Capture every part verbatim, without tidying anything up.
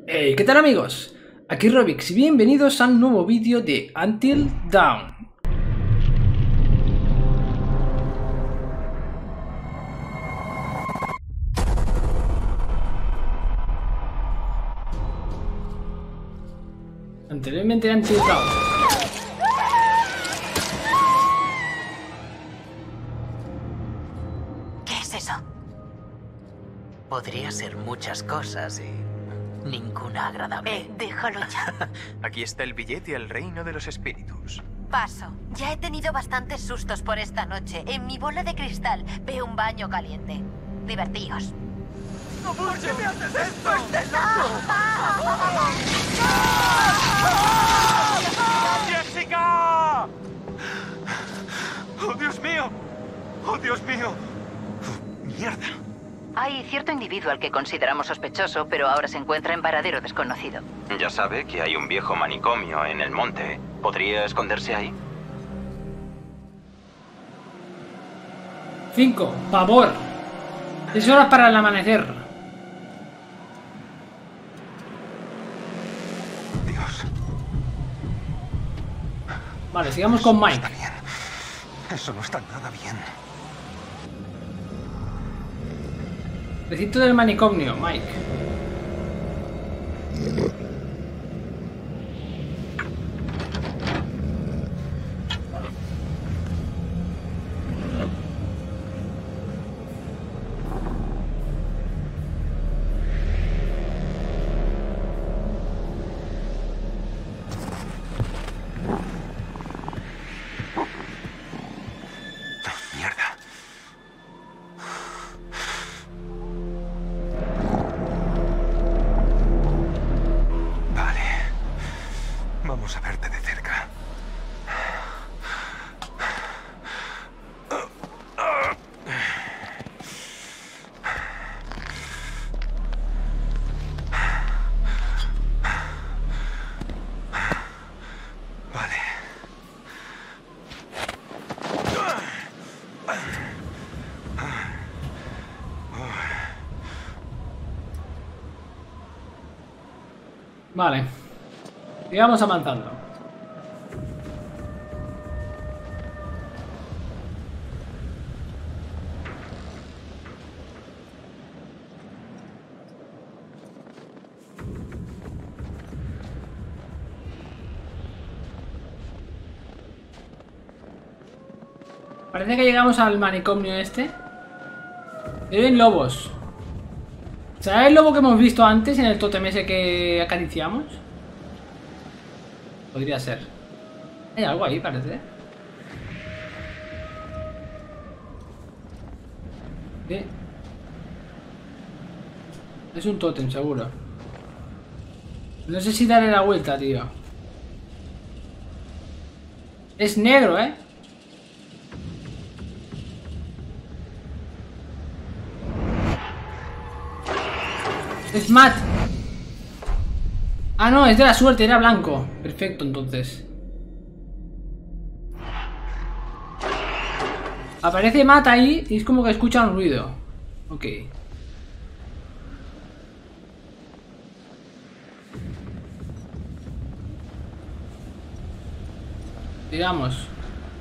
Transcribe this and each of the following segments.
Hey, ¿qué tal amigos? Aquí Robix y bienvenidos a un nuevo vídeo de Until Dawn. Anteriormente Until Dawn. ¿Qué es eso? Podría ser muchas cosas y ninguna agradable. Eh, déjalo ya. Aquí está el billete al reino de los espíritus. Paso. Ya he tenido bastantes sustos por esta noche. En mi bola de cristal veo un baño caliente. Divertíos. ¿Por qué me haces esto? ¡Estás ¡Jessica! ¡Oh, Dios mío! ¡Oh, Dios mío! Oh, ¡mierda! Hay cierto individuo al que consideramos sospechoso, pero ahora se encuentra en paradero desconocido. Ya sabe que hay un viejo manicomio en el monte. ¿Podría esconderse ahí? cinco. Pavor. seis horas para el amanecer. Dios. Vale, sigamos con Mike. Está bien. Eso no está nada bien. Recinto del manicomio, Mike. Mierda. Vale. Vamos a verte de cerca. Vale. Vale. Sigamos avanzando. Parece que llegamos al manicomio este. Viven lobos. ¿Será el lobo que hemos visto antes en el tótem ese que acariciamos? Podría ser. Hay algo ahí, parece. ¿Qué? Es un tótem, seguro. No sé si darle la vuelta, tío. Es negro, ¿eh? Es Matt. Ah, no, es de la suerte, era blanco. Perfecto, entonces. Aparece Matt ahí y es como que escucha un ruido. Ok. Digamos.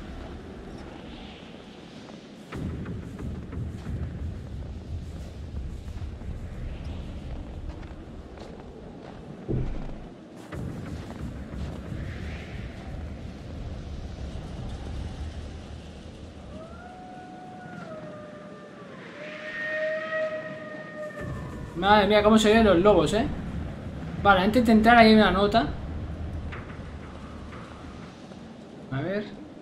Madre mía, cómo se ven los lobos, eh. Vale, antes de entrar ahí hay una nota. A ver.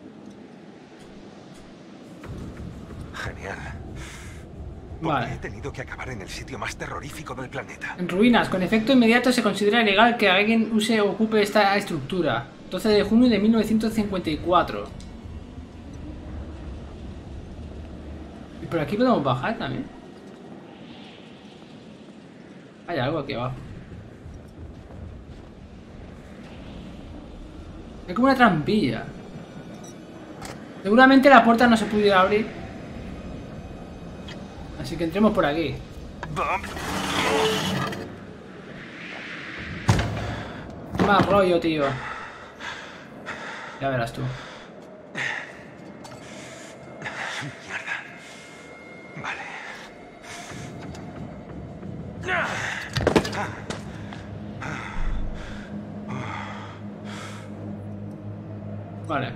Genial. ¿Por Vale. qué he tenido que acabar en el sitio más terrorífico del planeta? En ruinas, con efecto inmediato se considera ilegal que alguien use o ocupe esta estructura. doce de junio de mil novecientos cincuenta y cuatro. Y por aquí podemos bajar también. Hay algo aquí abajo. Hay como una trampilla. Seguramente la puerta no se pudiera abrir. Así que entremos por aquí. más rollo, tío. Ya verás tú. Mierda. Vale. Vale.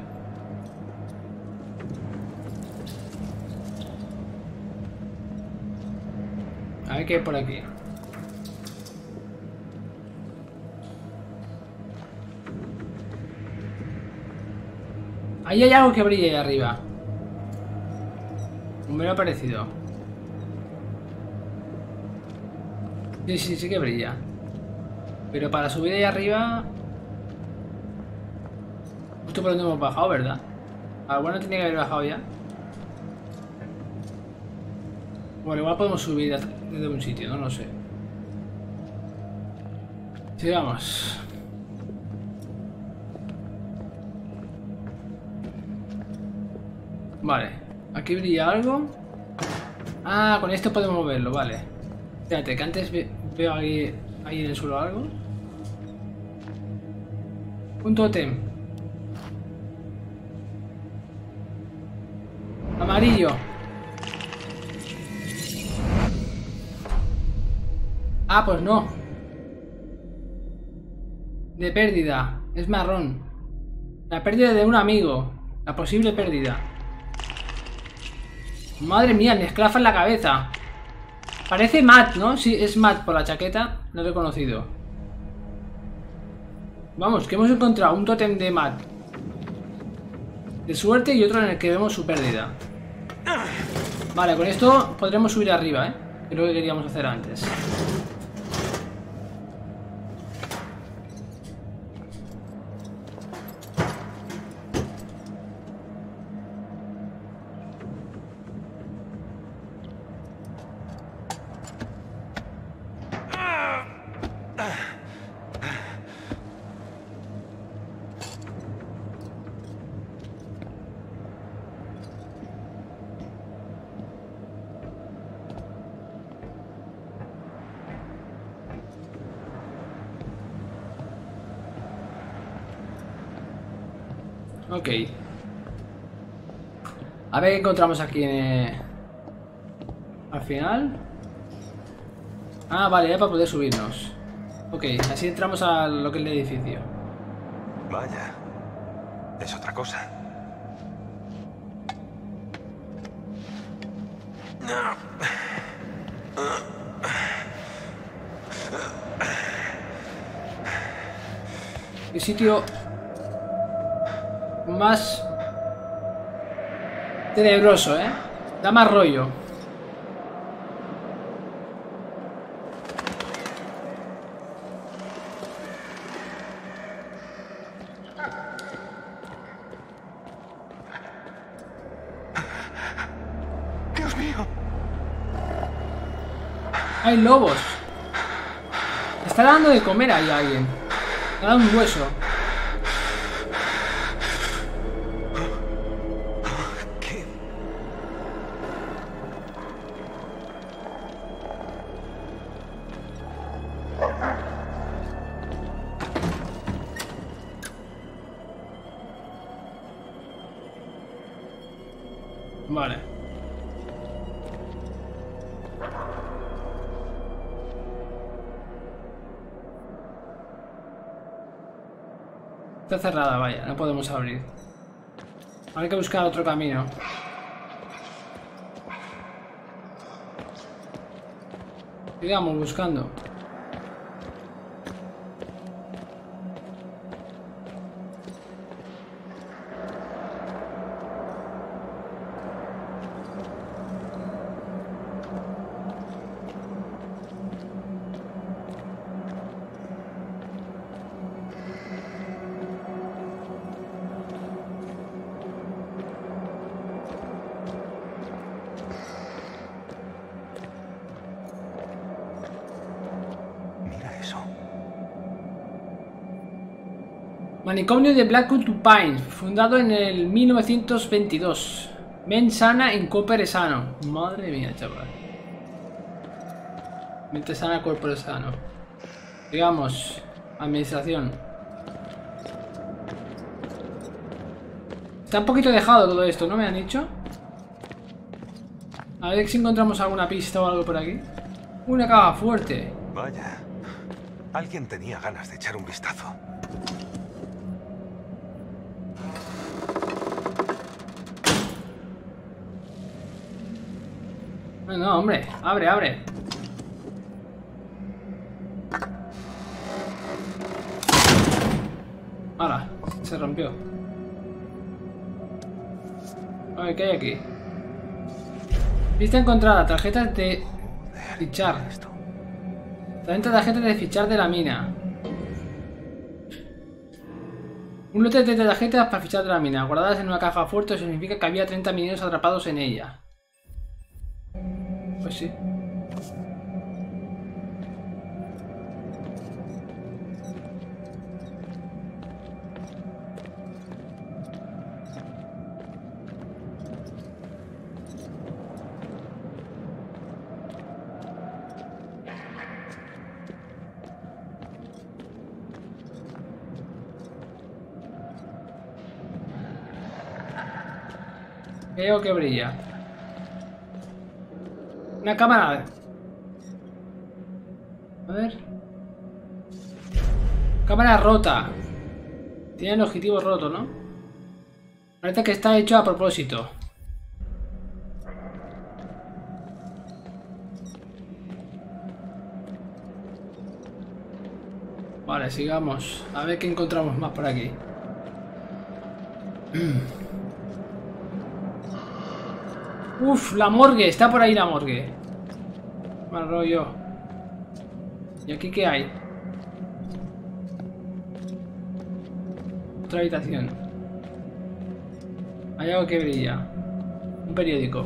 A ver qué hay por aquí. Ahí hay algo que brilla ahí arriba. Me lo ha parecido. Sí, sí, sí que brilla. Pero para subir ahí arriba... Justo por donde hemos bajado, ¿verdad? Ah, bueno, tenía que haber bajado ya. Bueno, igual podemos subir desde un sitio, no lo sé. Sigamos. Vale, aquí brilla algo. Ah, con esto podemos moverlo, vale. Espérate, que antes ve veo ahí, ahí en el suelo algo. Un tótem. Amarillo. Ah, pues no. De pérdida. Es marrón. La pérdida de un amigo. La posible pérdida. Madre mía, me esclafa en la cabeza. Parece Matt, ¿no? Sí, es Matt por la chaqueta. Lo he reconocido. Vamos, que hemos encontrado un tótem de Matt de suerte y otro en el que vemos su pérdida. Vale, con esto podremos subir arriba, ¿eh? Que es lo que queríamos hacer antes. Ok. A ver qué encontramos aquí en... Eh... Al final. Ah, vale, ya para poder subirnos. Ok, así entramos a lo que es el edificio. Vaya. Es otra cosa. El sitio más tenebroso, ¿eh? Da más rollo. Dios mío. Hay lobos. Está dando de comer ahí a alguien. Le ha dado un hueso. ¿Qué? Vale. Está cerrada, vaya, no podemos abrir. Hay que buscar otro camino. Sigamos buscando. Manicomio de Blackwood to Pines, fundado en el mil novecientos veintidós. Mente sana en cuerpo sano. Madre mía, chaval. Mente sana, cuerpo sano. Digamos, administración. Está un poquito dejado todo esto, ¿no me han dicho? A ver si encontramos alguna pista o algo por aquí. Una caja fuerte. Vaya. Alguien tenía ganas de echar un vistazo. No, no, hombre. Abre, abre. ¡Hala! Se rompió. A ver, ¿qué hay aquí? Pista encontrada. Tarjetas de fichar. treinta tarjetas de fichar de la mina. Un lote de tarjetas para fichar de la mina. Guardadas en una caja fuerte significa que había treinta mineros atrapados en ella. Pues sí. Veo que brilla. Una cámara. A ver. Cámara rota. Tiene el objetivo roto, ¿no? Parece que está hecho a propósito. Vale, sigamos. A ver qué encontramos más por aquí. Uf, la morgue. Está por ahí la morgue. Mal rollo. ¿Y aquí qué hay? Otra habitación. Hay algo que brilla. Un periódico.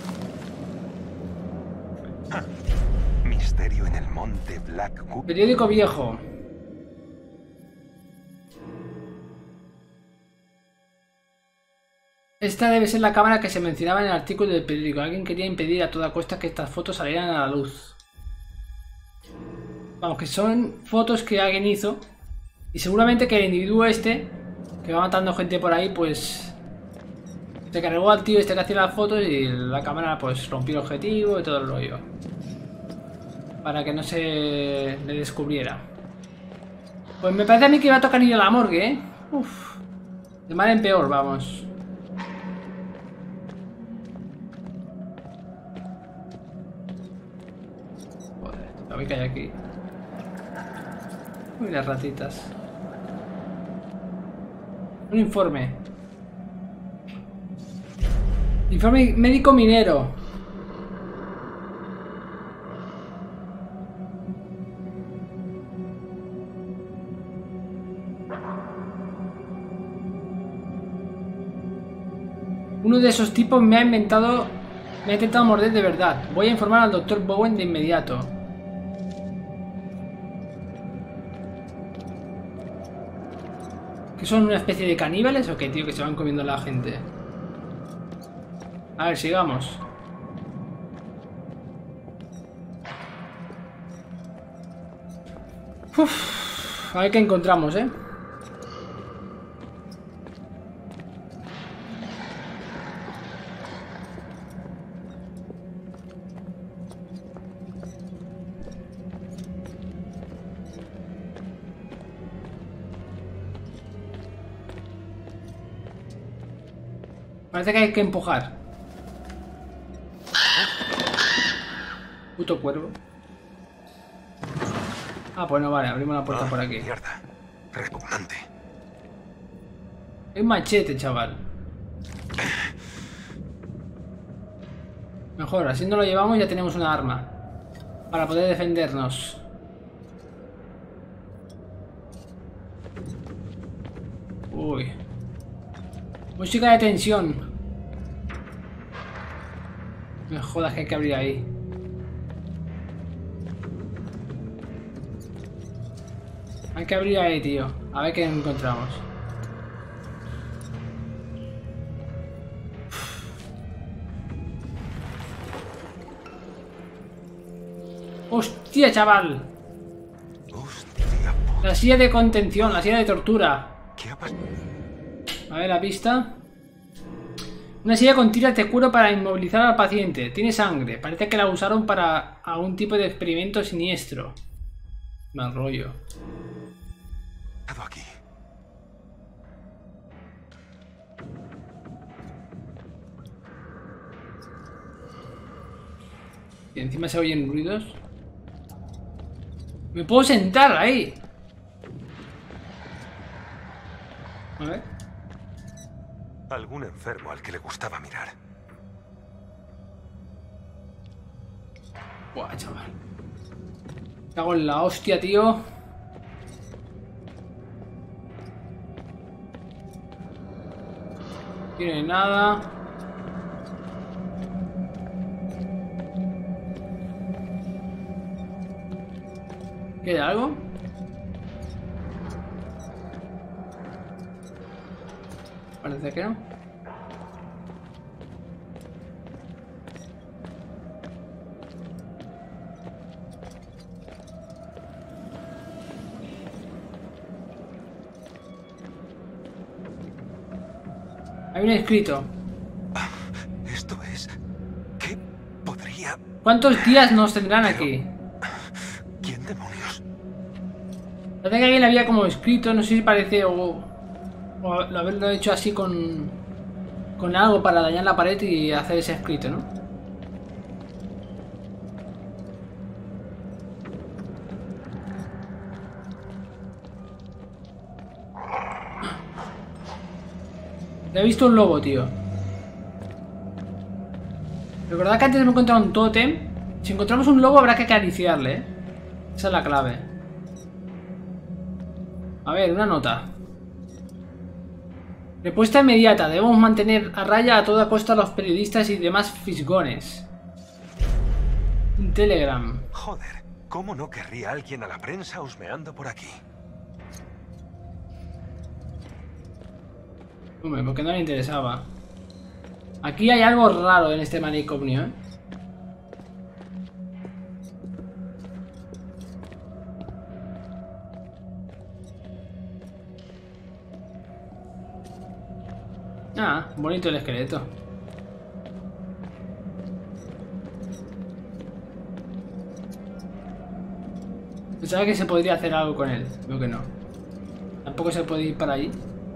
Misterio en el monte Blackwood. Periódico viejo. Esta debe ser la cámara que se mencionaba en el artículo del periódico. Alguien quería impedir a toda costa que estas fotos salieran a la luz. Vamos, que son fotos que alguien hizo. Y seguramente que el individuo este, que va matando gente por ahí, pues se cargó al tío este que hacía las fotos y la cámara pues rompió el objetivo y todo el rollo. Para que no se le descubriera. Pues me parece a mí que iba a tocar ir a la morgue, ¿eh? Uf. De mal en peor, vamos. A ver qué hay aquí. Uy, las ratitas. Un informe. Informe médico minero. Uno de esos tipos me ha inventado... Me ha intentado morder de verdad. Voy a informar al doctor Bowen de inmediato. ¿Que son una especie de caníbales o qué, tío? Que se van comiendo a la gente. A ver, sigamos. Uf, a ver qué encontramos, ¿eh? Parece que hay que empujar. Puto cuervo. Ah, pues no, vale, abrimos la puerta Ah, por aquí. Mierda. Repugnante. Hay un machete, chaval. Mejor, así no lo llevamos y ya tenemos una arma. Para poder defendernos. Uy. Música de tensión. Me jodas que hay que abrir ahí. Hay que abrir ahí, tío. A ver qué encontramos. ¡Hostia, chaval! Hostia, po- La silla de contención, la silla de tortura. ¿Qué ha pasado? A ver la pista. Una silla con tiras de cuero para inmovilizar al paciente. Tiene sangre. Parece que la usaron para algún tipo de experimento siniestro. Mal rollo. Aquí. Y encima se oyen ruidos. Me puedo sentar ahí. A ver. Algún enfermo al que le gustaba mirar. Buah, chaval. Cago en la hostia, tío. No tiene nada. ¿Queda algo? Parece que no. Hay un escrito. Esto es... ¿Qué podría...? ¿Cuántos días nos tendrán aquí? ¿Quién demonios? Parece que alguien le había como escrito, no sé si parece o, o lo haberlo hecho así con con algo para dañar la pared y hacer ese escrito, ¿no? He visto un lobo, tío. Recordad que antes me he encontrado un tótem. Si encontramos un lobo habrá que acariciarle, ¿eh? Esa es la clave. A ver, una nota. Respuesta inmediata. Debemos mantener a raya a toda costa a los periodistas y demás fisgones. Un telegram. Joder, ¿cómo no querría alguien a la prensa husmeando por aquí? Hombre, porque no le interesaba. Aquí hay algo raro en este manicomio, ¿eh? Ah, bonito el esqueleto. Pensaba que se podría hacer algo con él. Veo que no. Tampoco se puede ir para allí.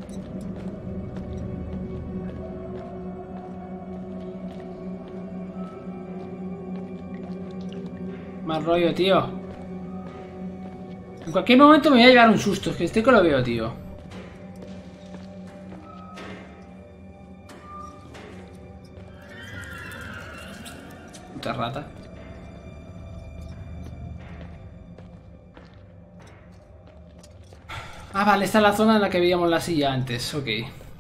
Más rollo, tío. En cualquier momento me voy a llevar un susto. Es que estoy que lo veo, tío. Puta rata. Ah, vale, esta es la zona en la que veíamos la silla antes. Ok.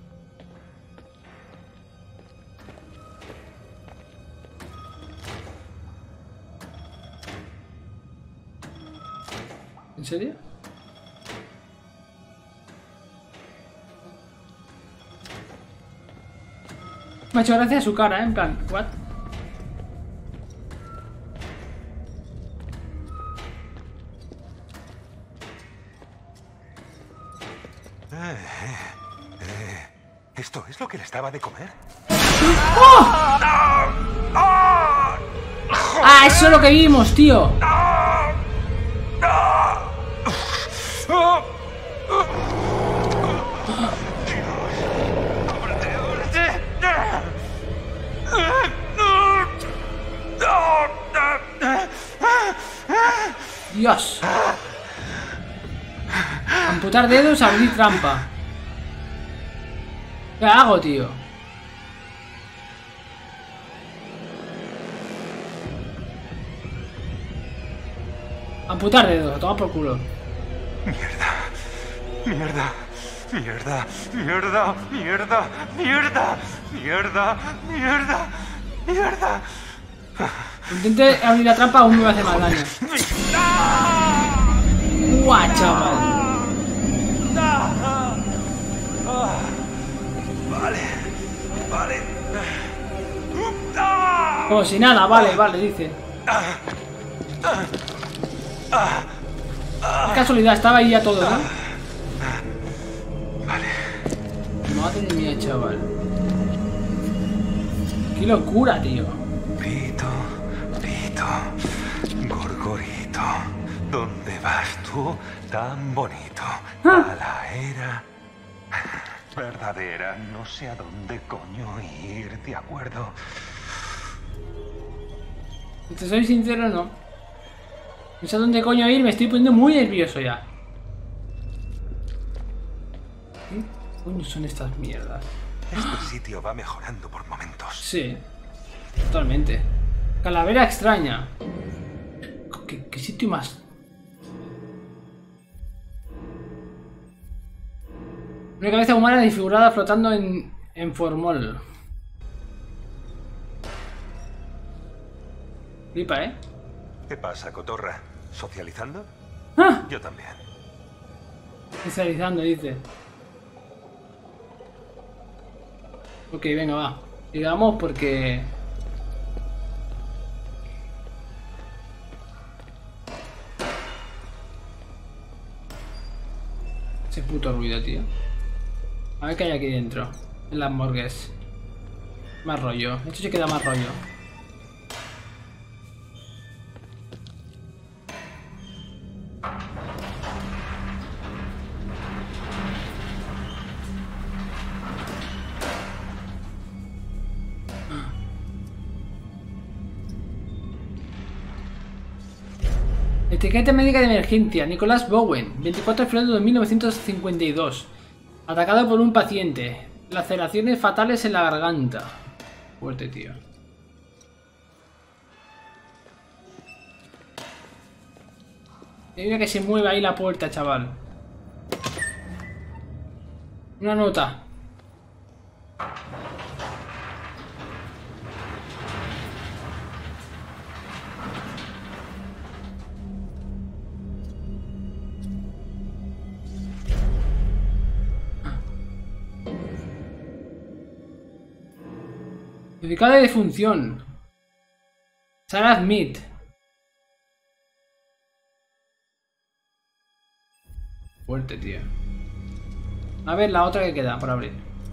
¿En serio? Me ha hecho gracia su cara, ¿eh? En plan, ¿what? Eh, eh, eh. ¿Esto es lo que le estaba de comer? ¡Oh! ¡Ah, eso es lo que vimos, tío! Dios. Amputar dedos, abrir trampa. ¿Qué hago, tío? Amputar dedos, a tomar por culo. Mierda. Mierda. Mierda. Mierda. Mierda. Mierda. Mierda. Mierda. Mierda. Intente abrir la trampa, aún me va a hacer más daño. ¡Guau, chaval! Vale. Vale. Como si nada, vale, vale, dice. Qué casualidad, estaba ahí ya todo, ¿no? Vale. Madre mía, chaval. ¡Qué locura, tío! Pito, Pito, Gorgorito, ¿dónde vas tú tan bonito? A la era verdadera, no sé a dónde coño ir, ¿de acuerdo? Si te soy sincero, no. No sé a dónde coño ir, me estoy poniendo muy nervioso ya. ¿Qué coño son estas mierdas? Este sitio va mejorando por momentos. Sí, totalmente. Calavera extraña. ¿Qué, qué sitio más? Una cabeza humana desfigurada flotando en, en formol. Flipa, ¿eh? ¿Qué pasa, cotorra? ¿Socializando? ¡Ah! Yo también. Socializando, dice. Ok, venga, va. Digamos porque... Ese puto ruido, tío. A ver qué hay aquí dentro. En las morgues. Más rollo. Esto sí que da más rollo. Etiqueta médica de emergencia. Nicolás Bowen, veinticuatro de febrero de mil novecientos cincuenta y dos. Atacado por un paciente. Laceraciones fatales en la garganta. Fuerte, tío. Mira que se mueve ahí la puerta, chaval. Una nota. Certificado de defunción. Sarah Smith. Fuerte, tío. A ver la otra que queda por abrir.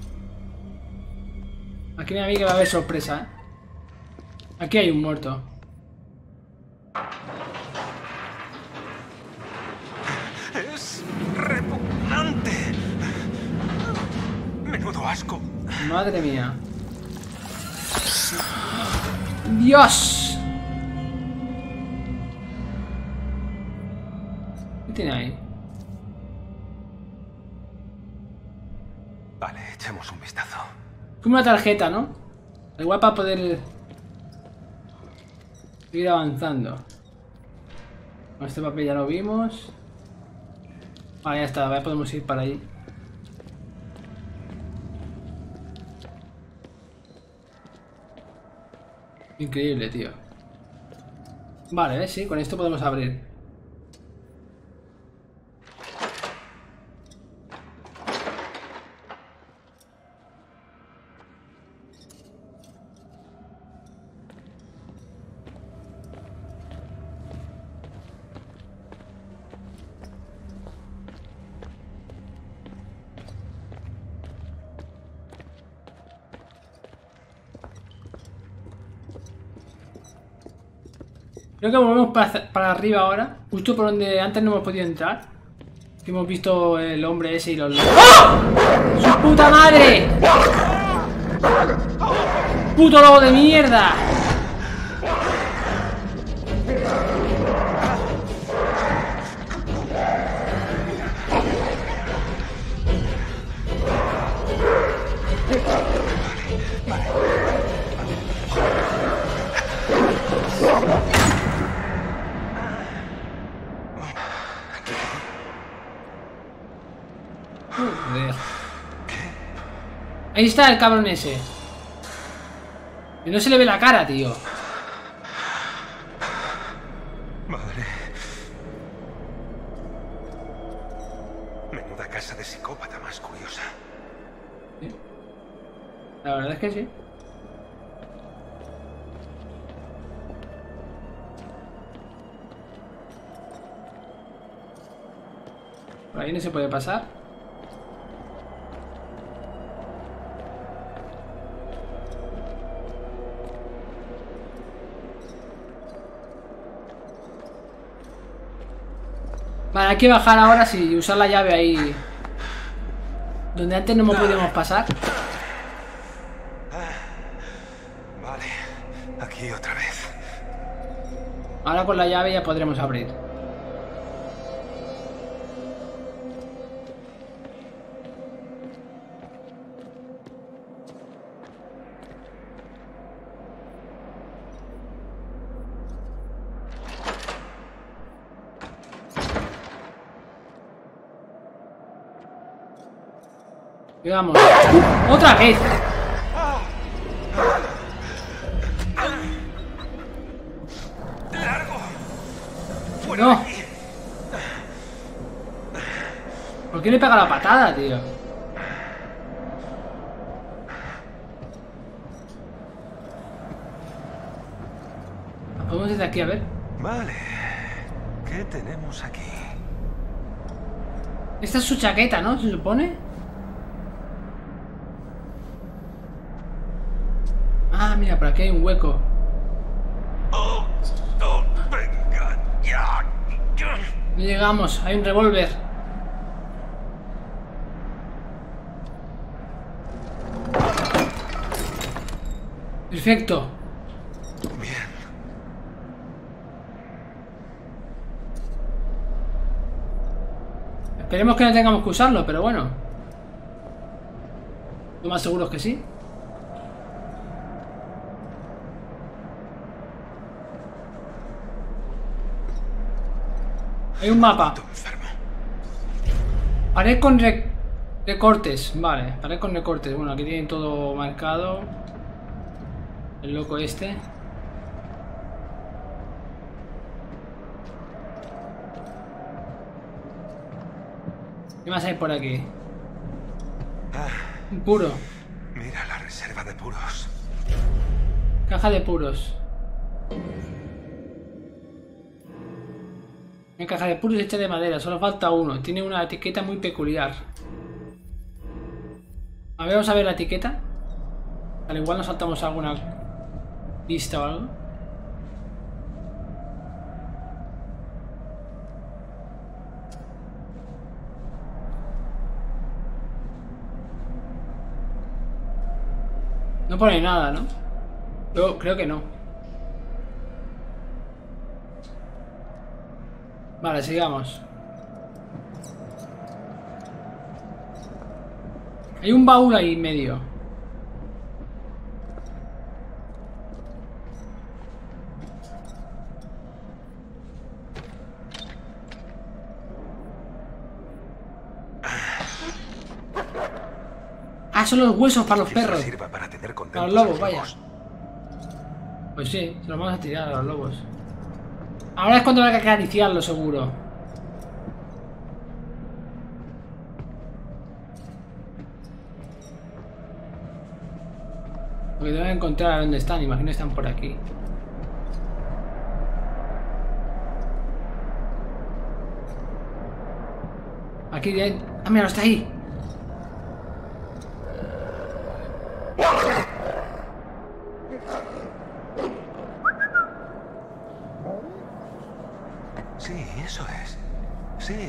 Aquí me vi que va a haber sorpresa, ¿eh? Aquí hay un muerto. Es repugnante. Menudo asco. Madre mía. ¡Dios! ¿Qué tiene ahí? Vale, echemos un vistazo. Como una tarjeta, ¿no? Igual para poder seguir avanzando. Este papel ya lo vimos. Vale, ya está, ya podemos ir para ahí. Increíble, tío. Vale, ¿ves? Sí, con esto podemos abrir. Creo que volvemos para, para arriba ahora. Justo por donde antes no hemos podido entrar. Que hemos visto el hombre ese y los... ¡Oh! ¡Su puta madre! ¡Puto lobo de mierda! Ahí está el cabrón ese. Y no se le ve la cara, tío. Madre. Menuda casa de psicópata más curiosa. ¿Sí? La verdad es que sí. Por ahí no se puede pasar. Vale, hay que bajar ahora sí, y usar la llave ahí. Donde antes no me podíamos pasar. Vale, aquí otra vez. Ahora con la llave ya podremos abrir. Vamos. ¡Otra vez! ¡No! ¿Por qué le pega la patada, tío? Vamos desde aquí, a ver. Vale. ¿Qué tenemos aquí? Esta es su chaqueta, ¿no? ¿Se supone? Ah, mira, por aquí hay un hueco. Oh, oh, venga, ya. No llegamos, hay un revólver. Perfecto. Bien. Esperemos que no tengamos que usarlo, pero bueno. Lo más seguro es que sí. Hay un mapa. Pared con re recortes. Vale, pared con recortes. Bueno, aquí tienen todo marcado. El loco este. ¿Qué más hay por aquí? Ah, Un puro. mira la reserva de puros. Caja de puros. Una caja de puros hecha de madera, solo falta uno. Tiene una etiqueta muy peculiar. A ver, vamos a ver la etiqueta. Al igual nos saltamos alguna pista o algo. No pone nada, ¿no? Yo creo que no. Vale, sigamos. Hay un baúl ahí en medio. Ah, son los huesos para los perros. Sirva para tener Para los lobos, vaya. Pues sí, se los vamos a tirar a los lobos. Ahora es cuando hay que acariciarlo, seguro. Porque tengo que encontrar a dónde están. Imagino que están por aquí. Aquí de... Ah, mira, está ahí. Sí, eso es. Sí.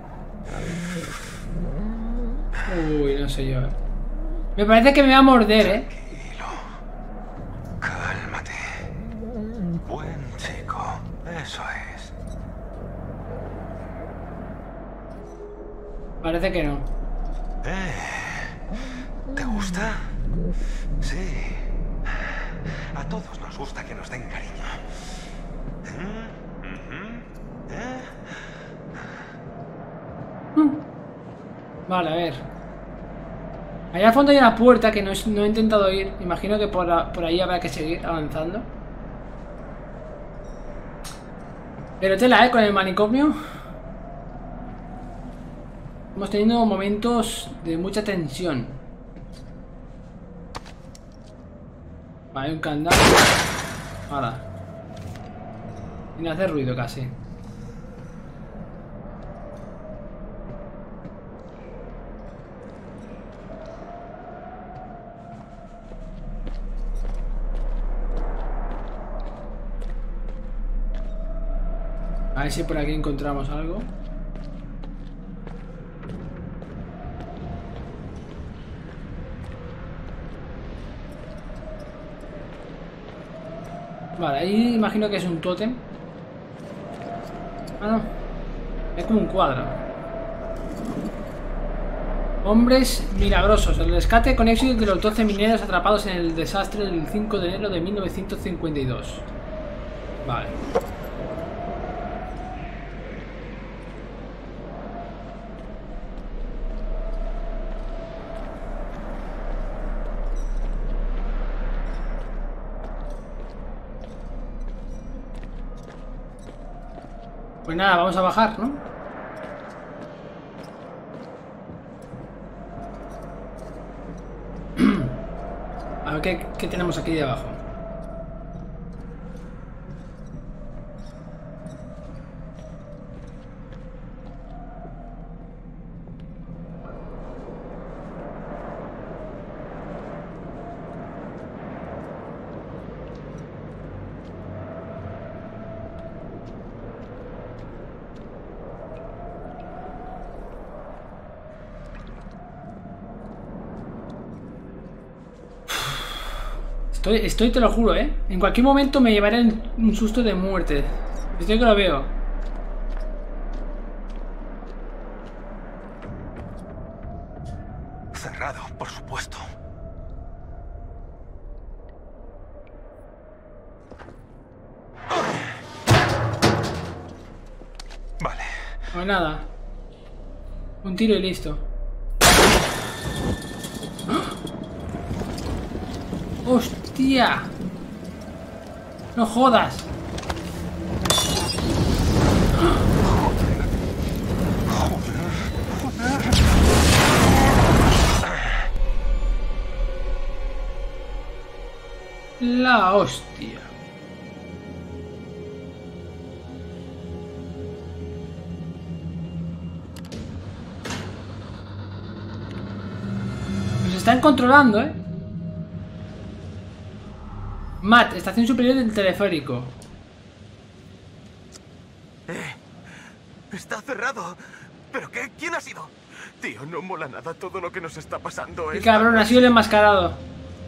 Uy, no sé yo. Me parece que me va a morder, ¿eh? Tranquilo. Cálmate. Buen chico. Eso es. Parece que no. Eh, ¿te gusta? Sí. A todos nos gusta que nos den cariño. ¿Eh? Ujú. ¿Eh? Vale, a ver. Allá al fondo hay una puerta que no, es, no he intentado ir. Imagino que por, la, por ahí habrá que seguir avanzando. Pero tela, ¿eh? Con el manicomio. Hemos tenido momentos de mucha tensión. Vale, un candado. Ahora. Sin hacer ruido casi. A ver si por aquí encontramos algo. Vale, ahí imagino que es un tótem. Ah, no. Es como un cuadro. Hombres milagrosos. El rescate con éxito de los doce mineros atrapados en el desastre del cinco de enero de mil novecientos cincuenta y dos. Vale. Pues nada, vamos a bajar, ¿no? A ver qué, qué tenemos aquí de abajo. Estoy, estoy, te lo juro, ¿eh? En cualquier momento me llevaré un susto de muerte. Estoy que lo veo. Cerrado, por supuesto. Vale. No hay nada. Un tiro y listo. ¡Hostia! ¡No jodas! La hostia. Nos están controlando, ¿eh? Matt, estación superior del teleférico. Eh, está cerrado. ¿Pero qué? ¿Quién ha sido? Tío, no mola nada todo lo que nos está pasando. Qué cabrón, ha sido el enmascarado.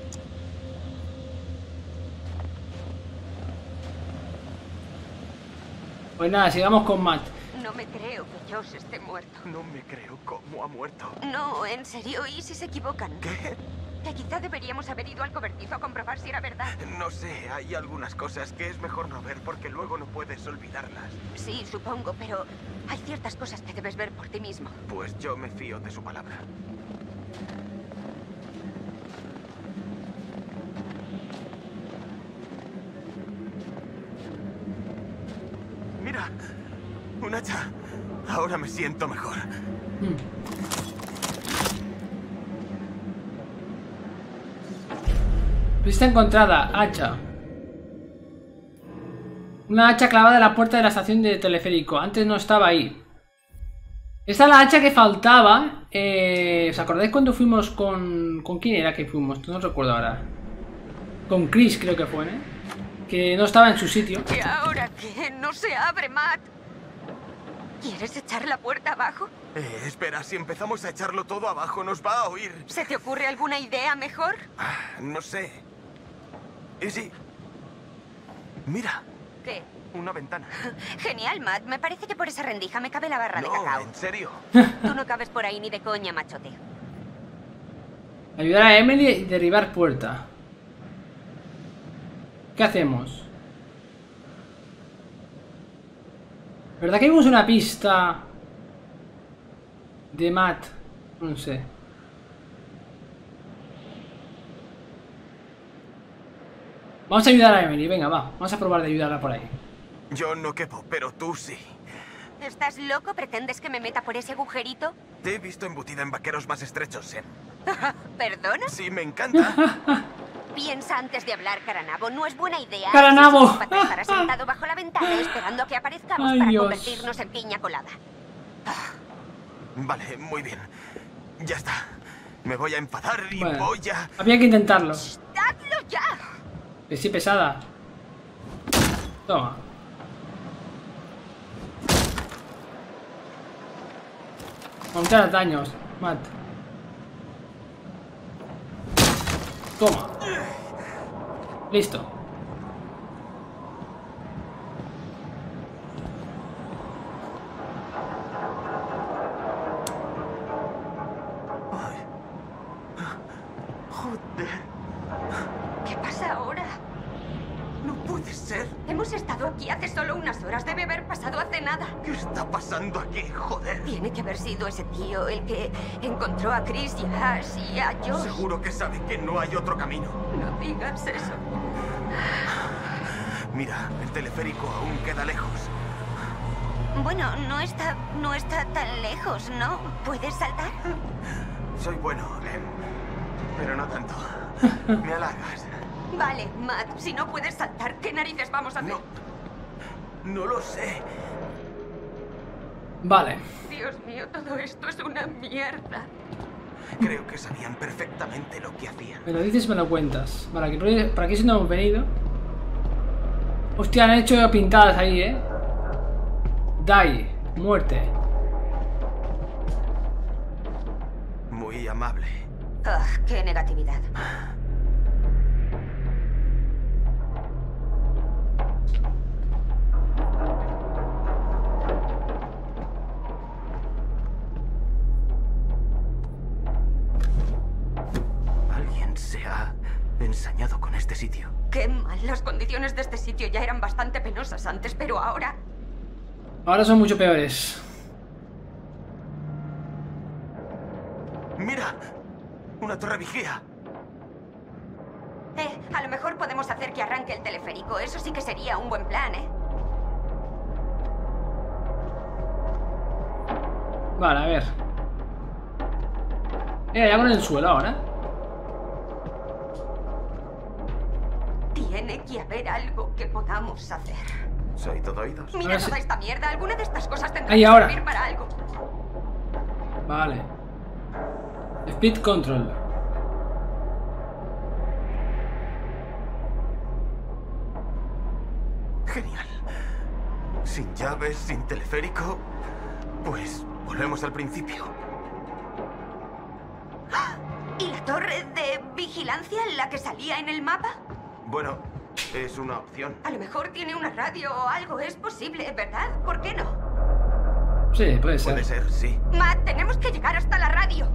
Pues nada, sigamos con Matt. No me creo que Josh esté muerto. No me creo cómo ha muerto. No, en serio, ¿y si se equivocan? ¿Qué? Que quizá deberíamos haber ido al cobertizo a comprobar si era verdad. No sé, hay algunas cosas que es mejor no ver porque luego no puedes olvidarlas. Sí, supongo, pero hay ciertas cosas que debes ver por ti mismo. Pues yo me fío de su palabra. Mira, un hacha. Ahora me siento mejor. Hmm. Pista encontrada, hacha. Una hacha clavada en la puerta de la estación de teleférico. Antes no estaba ahí. Esta es la hacha que faltaba. Eh, ¿Os acordáis cuando fuimos con... ¿Con quién era que fuimos? No recuerdo ahora. Con Chris creo que fue, ¿eh? Que no estaba en su sitio. ¿Y ahora qué? No se abre, Matt. ¿Quieres echar la puerta abajo? Eh, espera, si empezamos a echarlo todo abajo nos va a oír. ¿Se te ocurre alguna idea mejor? Ah, no sé. ¿Y si? Mira, ¿Qué? una ventana. Genial, Matt. Me parece que por esa rendija me cabe la barra de No, cacao. en serio. Tú no cabes por ahí ni de coña, machote. Ayudar a Emily y derribar puerta. ¿Qué hacemos? ¿Verdad que vimos una pista de Matt? No sé. Vamos a ayudar a Emily, venga, va. Vamos a probar de ayudarla por ahí. Yo no quepo, pero tú sí. ¿Estás loco? ¿Pretendes que me meta por ese agujerito? Te he visto embutida en vaqueros más estrechos, Sam. ¿Perdona? Sí, me encanta. Piensa antes de hablar, Caranabo. No es buena idea. ¡Caranabo! Ese psicópata estará sentado bajo la ventana esperando a que aparezcamos Ay, para Dios. convertirnos en piña colada. Vale, muy bien. Ya está. Me voy a enfadar y Bueno, voy a... había que intentarlo. ¡Hazlo ya! Que sí, pesada. Toma. Aumentar daños, Matt. Toma. Listo. pasado aquí hace solo unas horas. Debe haber pasado hace nada. ¿Qué está pasando aquí, joder? Tiene que haber sido ese tío el que encontró a Chris y a Ash y a Josh. Seguro que sabe que no hay otro camino. No digas eso. Mira, el teleférico aún queda lejos. Bueno, no está, no está tan lejos, ¿no? ¿Puedes saltar? Soy bueno, eh, pero no tanto. Me halagas. Vale, Matt, si no puedes saltar, ¿qué narices vamos a hacer? No, no lo sé. Vale. Dios mío, todo esto es una mierda. Creo que sabían perfectamente lo que hacían. Me lo dices, me lo cuentas. Para que para aquí si no hemos venido. Hostia, han hecho pintadas ahí, eh. Die, muerte. Muy amable. Ugh, qué negatividad. Alguien se ha ensañado con este sitio. Qué mal. Las condiciones de este sitio ya eran bastante penosas antes, pero ahora... Ahora son mucho peores. ¡Mira! ¡Una torre vigía! Eh, a lo mejor podemos hacer que arranque el teleférico. Eso sí que sería un buen plan, ¿eh? Vale, a ver. Eh, hay algo en el suelo ahora. Tiene que haber algo que podamos hacer. Soy todo oídos. Mira Ahora toda sí. esta mierda. Alguna de estas cosas tendrá Ahí, que ahora. servir para algo. Vale. Speed control. Genial. Sin llaves, sin teleférico, pues volvemos al principio. ¿Y la torre de vigilancia, la que salía en el mapa? Bueno, es una opción. A lo mejor tiene una radio o algo. Es posible, ¿verdad? ¿Por qué no? Sí, puede ser. Puede ser, sí. Matt, tenemos que llegar hasta la radio.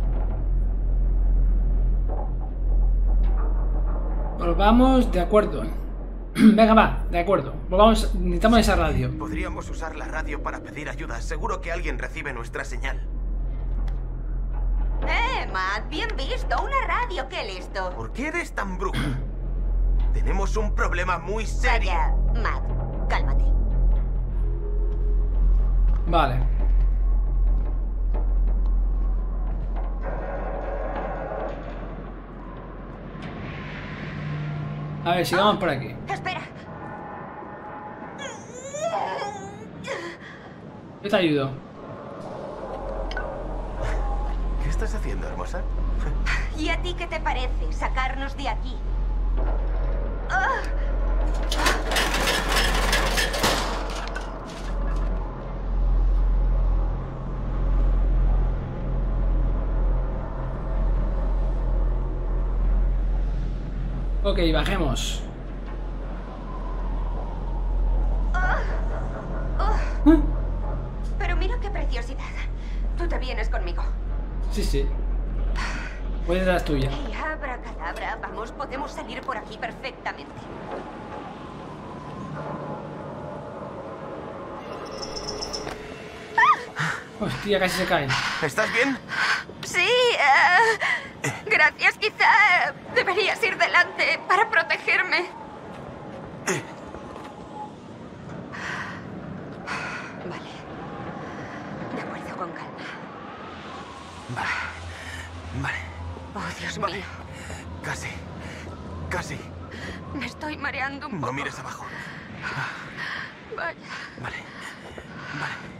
Volvamos, de acuerdo. Venga, va, de acuerdo. Volvamos, necesitamos esa radio. Podríamos usar la radio para pedir ayuda. Seguro que alguien recibe nuestra señal. Eh, Matt, bien visto. Una radio, qué listo. ¿Por qué eres tan bruja? Tenemos un problema muy serio. Vaya, Matt, cálmate. Vale. A ver, sigamos por aquí. Espera. Yo te ayudo. ¿Qué estás haciendo, hermosa? ¿Y a ti qué te parece sacarnos de aquí? ¡Ah! Ok, bajemos. Pero mira qué preciosidad. Tú te vienes conmigo. Sí, sí. Puedes dar las tuyas. Y abracadabra, vamos, podemos salir por aquí perfectamente. Hostia, casi se cae. ¿Estás bien? Sí, eh, gracias. Quizá deberías ir delante para protegerme. Vale. De acuerdo, con calma. Vale. Vale. Oh, Dios Vale. mío. Casi. Casi. Me estoy mareando un poco. No mires abajo. Vaya. Vale. Vale.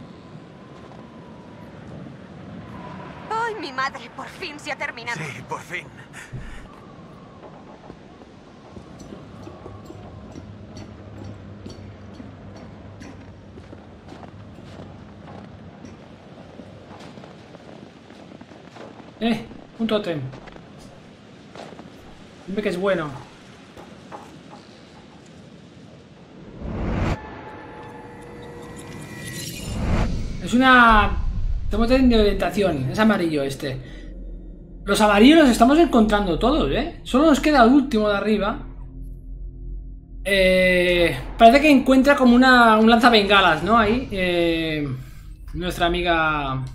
¡Ay, mi madre! Por fin se ha terminado. Sí, por fin. Eh, un tótem. Dime que es bueno. Es una... tótem de orientación. Es amarillo este. Los amarillos los estamos encontrando todos, ¿eh? Solo nos queda el último de arriba. Eh, parece que encuentra como una, un lanzabengalas, ¿no? Ahí. Eh, nuestra amiga...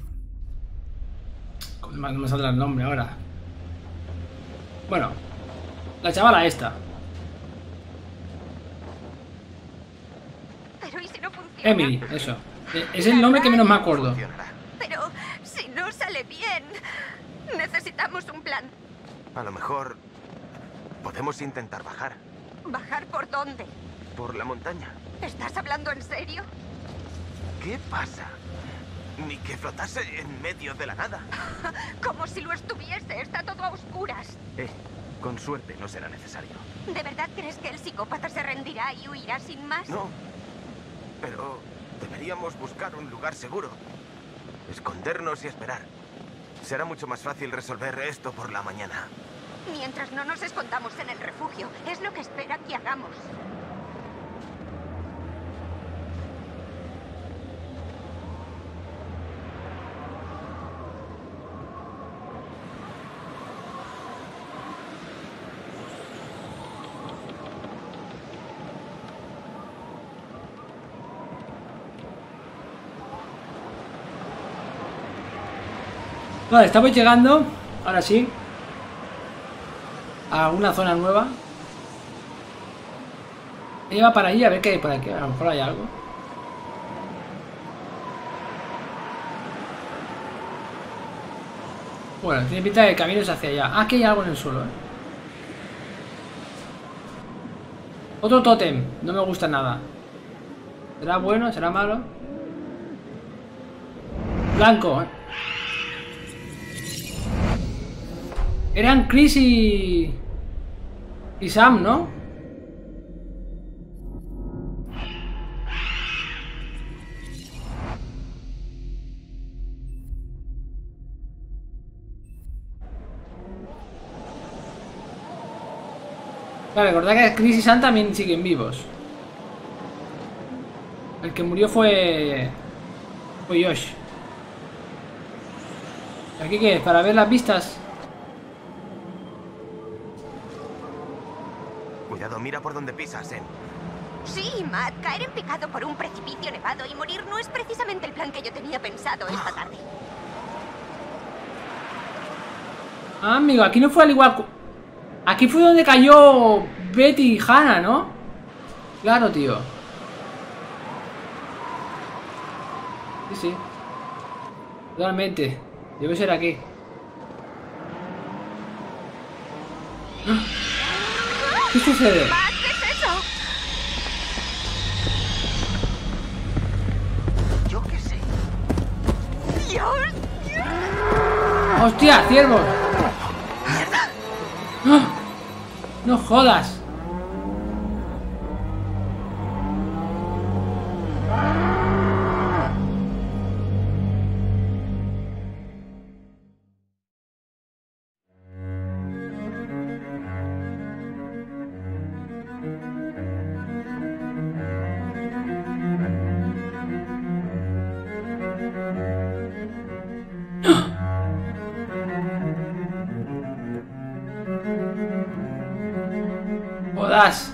No me saldrá el nombre ahora. Bueno. La chavala esta. Pero ¿y si no funciona? Emily, eso. Es el nombre que menos me acuerdo. Pero si no sale bien, necesitamos un plan. A lo mejor podemos intentar bajar. ¿Bajar por dónde? Por la montaña. ¿Estás hablando en serio? ¿Qué pasa? Ni que flotase en medio de la nada. Como si lo estuviese. Está todo a oscuras. Eh, con suerte no será necesario. ¿De verdad crees que el psicópata se rendirá y huirá sin más? No. Pero deberíamos buscar un lugar seguro. Escondernos y esperar. Será mucho más fácil resolver esto por la mañana. Mientras no nos escondamos en el refugio. Es lo que espera que hagamos. Vale, estamos llegando, ahora sí, a una zona nueva. Ella va para allí a ver qué hay por aquí, a lo mejor hay algo. Bueno, tiene pinta de caminos hacia allá. Ah, aquí hay algo en el suelo, ¿eh? Otro tótem, no me gusta nada. ¿Será bueno? ¿Será malo? Blanco, ¿eh? Eran Chris y... y Sam, ¿no? Claro, recordad que Chris y Sam también siguen vivos. El que murió fue... fue Josh. ¿Aquí qué? ¿Para ver las vistas? Cuidado, mira por dónde pisas, ¿eh? Sí, Matt, caer en picado por un precipicio nevado y morir no es precisamente el plan que yo tenía pensado esta tarde. Ah, amigo, aquí no fue al igual... Aquí fue donde cayó Betty y Hannah, ¿no? Claro, tío. Sí, sí. Totalmente. Debe ser aquí. ¿Qué sucede? Matt, ¿qué es eso? Yo qué sé. ¡Dios! ¡Hostia, ciervos! ¡Ah! ¡No jodas! ¡Jodas!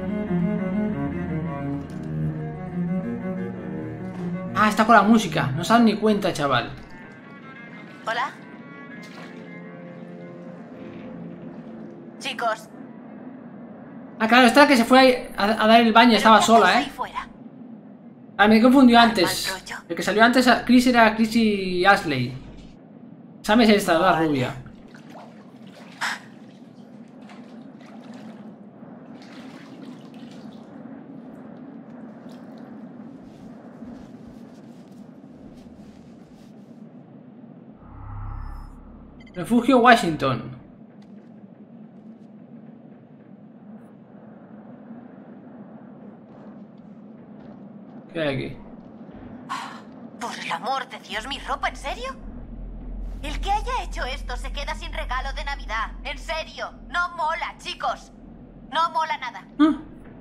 Ah, está con la música. No se dan ni cuenta, chaval. ¿Hola? Chicos. Ah, claro, esta es la que se fue a, a dar el baño. Estaba sola, ¿eh? Ah, me confundió antes. El que salió antes, Chris, era Chris y Ashley. Sam es esta, la rubia. Refugio Washington. ¿Qué hay aquí? Por el amor de Dios, ¿mi ropa? ¿En serio? El que haya hecho esto se queda sin regalo de Navidad. En serio, no mola, chicos. No mola nada. ¿Ah?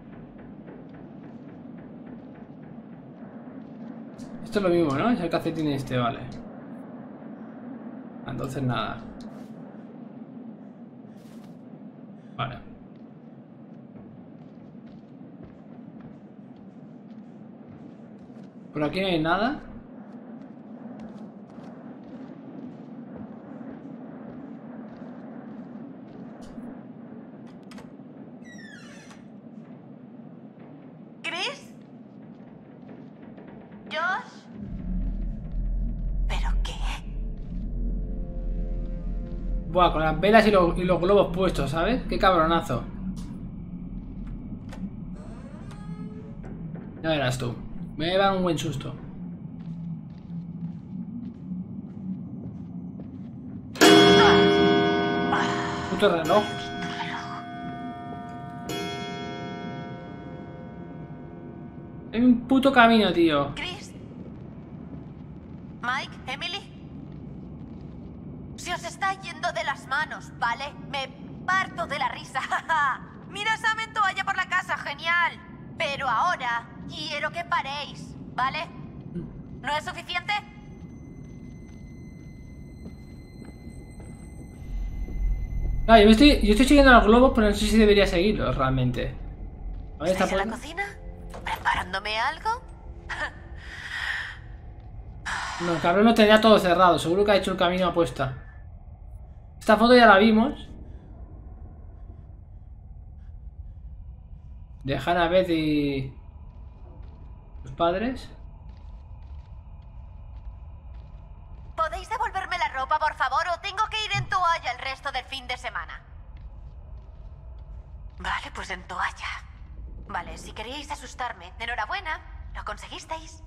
Esto es lo mismo, ¿no? Es el calcetín este, vale. Entonces nada. Vale. Por aquí no hay nada. ¿Chris? ¿Josh? ¿Pero qué? Buah, con las velas y, lo, y los globos puestos, ¿sabes? Qué cabronazo. Ya verás tú. Me va a llevar un buen susto. Puto reloj. Hay un puto camino, tío. ¿Chris? ¿Mike? ¿Emily? Se os está yendo de las manos, ¿vale? Me parto de la risa. Mira, Sam en toalla por la casa, genial. Pero ahora quiero que paréis, ¿vale? ¿No es suficiente? Ah, yo, estoy, yo estoy siguiendo los globos, pero no sé si debería seguirlos realmente. A ver, está ¿Estáis por... en la cocina? ¿Preparándome algo? No, el cabrón lo tenía todo cerrado. Seguro que ha hecho el camino apuesta. Esta foto ya la vimos. De Hannah, Beth y... sus padres. ¿Podéis devolverme la ropa, por favor, o tengo que ir en toalla el resto del fin de semana? Vale, pues en toalla. Vale, si queríais asustarme, enhorabuena, lo conseguisteis.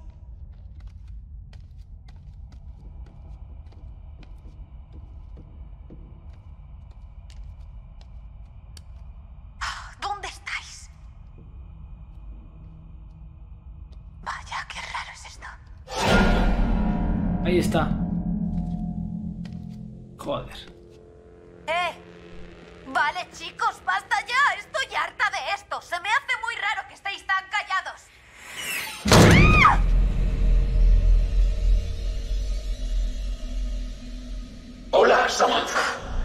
¿Dónde estáis? Vaya, qué raro es esto. Ahí está. Joder. ¡Eh! Vale, chicos, basta ya. Estoy harta de esto. Se me hace muy raro que estéis tan callados. Hola, Samantha.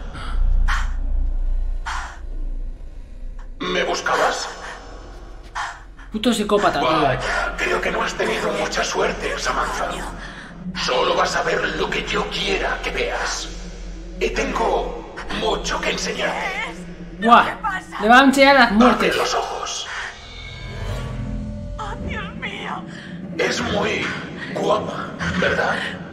¿Me buscabas? Puto psicópata, tío. Vaya, creo que no has tenido mucha suerte, Samantha. Solo vas a ver lo que yo quiera que veas. Y tengo mucho que enseñarte. Buah, le va a enseñar las muertes. Abre los ojos. ¡Oh, Dios mío! Es muy guapa, ¿verdad?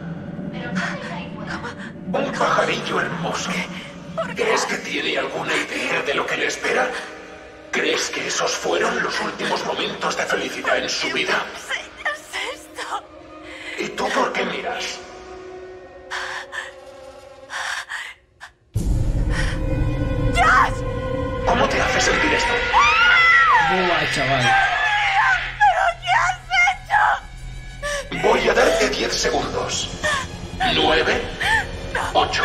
Un pajarillo hermoso. ¿Crees que tiene alguna idea de lo que le espera? ¿Crees que esos fueron los últimos momentos de felicidad en su vida? ¿Qué es esto? ¿Y tú por qué miras? ¡Josh! ¿Cómo te hace sentir esto? Buah, chaval. ¿Pero qué has hecho? Voy a darte diez segundos. Nueve, ocho,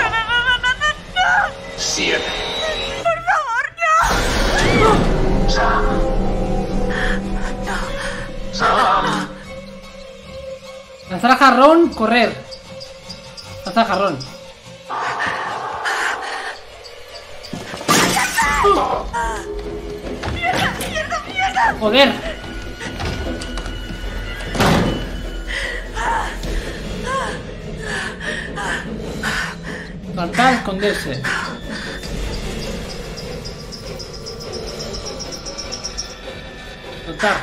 siete. ¡Por favor, no! Sam. Sam. Lanzar jarrón, correr. Lanzar jarrón. ¡Mierda, mierda, mierda! Joder. Saltar, esconderse. Saltar.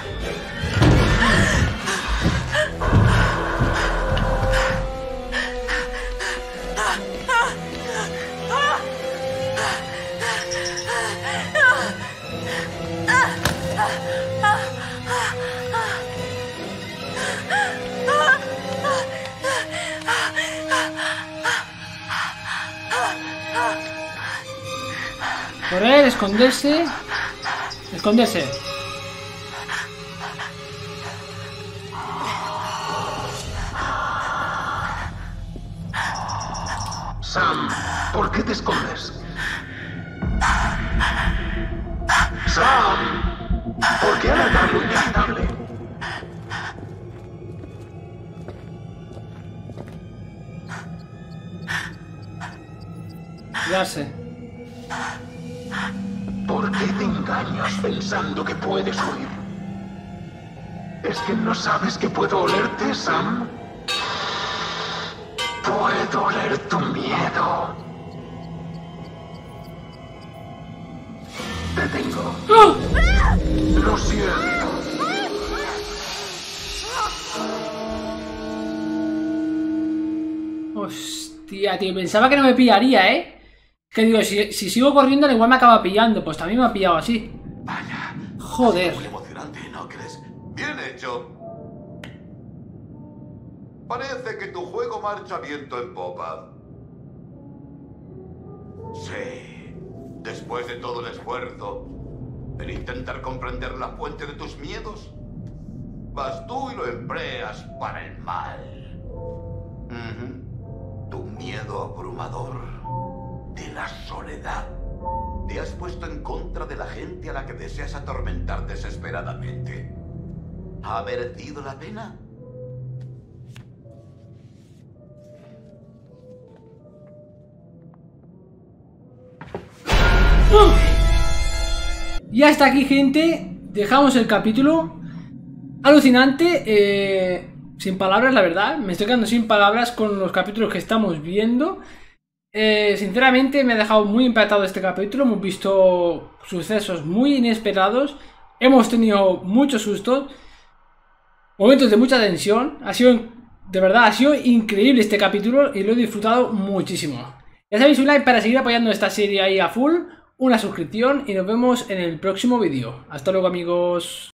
Correr, esconderse. Esconderse. Sam, ¿por qué te escondes? Sam, ¿por qué alargar lo inevitable? Ya sé. ¿Por qué te engañas pensando que puedes huir? ¿Es que no sabes que puedo olerte, Sam? Puedo oler tu miedo. Te tengo. ¡Oh! Lo siento. Hostia, tío, pensaba que no me pillaría, ¿eh? Que digo, si, si sigo corriendo, igual me acaba pillando. Pues también me ha pillado así. Vaya. Joder. Muy emocionante, ¿no crees? Bien hecho. Parece que tu juego marcha viento en popa. Sí. Después de todo el esfuerzo, en intentar comprender la fuente de tus miedos, vas tú y lo empleas para el mal. Uh-huh. Tu miedo abrumador de la soledad. Te has puesto en contra de la gente a la que deseas atormentar desesperadamente. ¿Ha merecido la pena? Y hasta aquí, gente, dejamos el capítulo. Alucinante, eh, sin palabras, la verdad. Me estoy quedando sin palabras con los capítulos que estamos viendo. eh, Sinceramente me ha dejado muy impactado este capítulo. Hemos visto sucesos muy inesperados. Hemos tenido muchos sustos, momentos de mucha tensión. Ha sido, de verdad, ha sido increíble este capítulo y lo he disfrutado muchísimo. Ya sabéis, un like para seguir apoyando esta serie ahí a full, una suscripción y nos vemos en el próximo vídeo. Hasta luego, amigos.